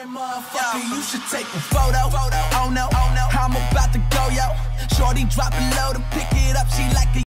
motherfucker, you should take a photo. Oh no, I'm about to go, yo. Shorty drop it low to pick it up, she like a